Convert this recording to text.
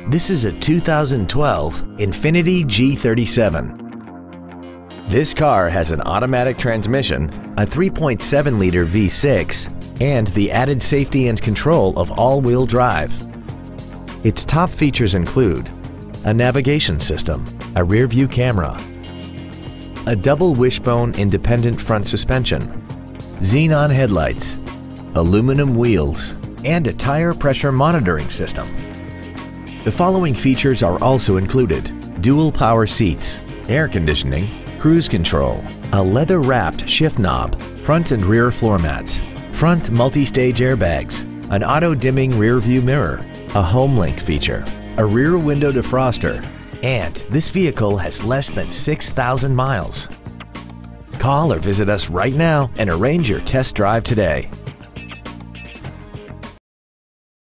This is a 2012 Infiniti G37. This car has an automatic transmission, a 3.7-liter V6, and the added safety and control of all-wheel drive. Its top features include a navigation system, a rear-view camera, a double wishbone independent front suspension, xenon headlights, aluminum wheels, and a tire pressure monitoring system. The following features are also included: dual power seats, air conditioning, cruise control, a leather-wrapped shift knob, front and rear floor mats, front multi-stage airbags, an auto-dimming rear-view mirror, a HomeLink feature, a rear window defroster, and this vehicle has less than 6,000 miles. Call or visit us right now and arrange your test drive today.